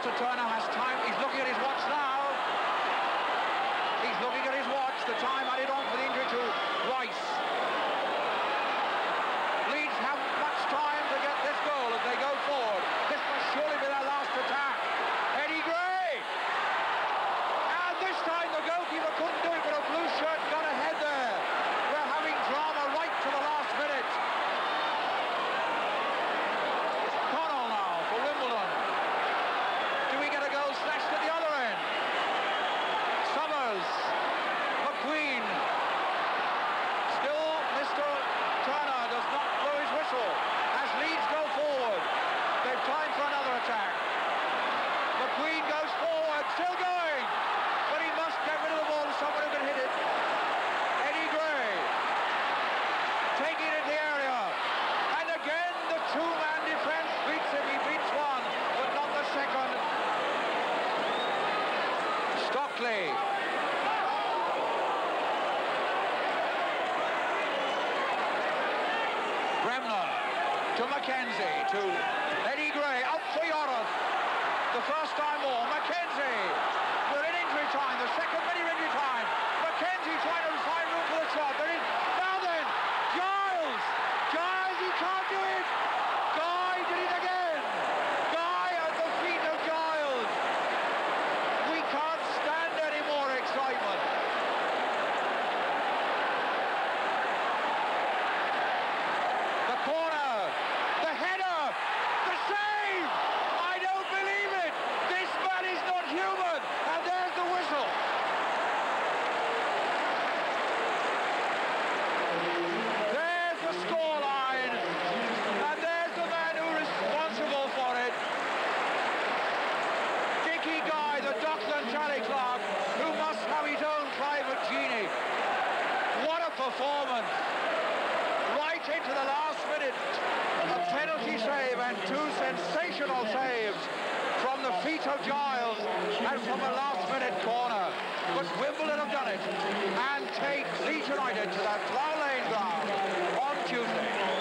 Mr. Turner has time. He's looking at his watch now. He's looking at his watch. The time added on for the injury to Rice. Leeds haven't much time to get this goal as they go forward. This must surely be their last attack. Eddie Gray! And this time the goalkeeper couldn't do it, but a blue shirt got ahead there. We're having drama right to the last minute. Connell now for Wimbledon. Do we get a goal snatched at the other end? Summers. McQueen. Still Mr. Turner does not blow his whistle as Leeds go forward. They've time for another attack. McQueen goes forward, still going, but he must get rid of the ball to someone who can hit it. Eddie Gray taking it in the area, and again the two-man defence beats him. He beats one, but not the second. Stockley. Bremner to Mackenzie, to Eddie Gray, up for Yoreth. The first time more, Mackenzie. We're in injury time, the second minute injury time. Mackenzie trying to find room for the shot. There is, now then, Giles! Giles, he can't do it! Guy did it again! Guy at the feet of Giles. We can't stand any more excitement. The corner, the header, the save! I don't believe it! This man is not human! And there's the whistle! There's the scoreline! And there's the man who's responsible for it! Dickie Guy, the Dockland Tally Clerk, who must have his own private genie. What a performance! Right into the last minute, a penalty save and two sensational saves from the feet of Giles and from a last-minute corner. But Wimbledon have done it and take Leeds United to that Plough Lane ground on Tuesday.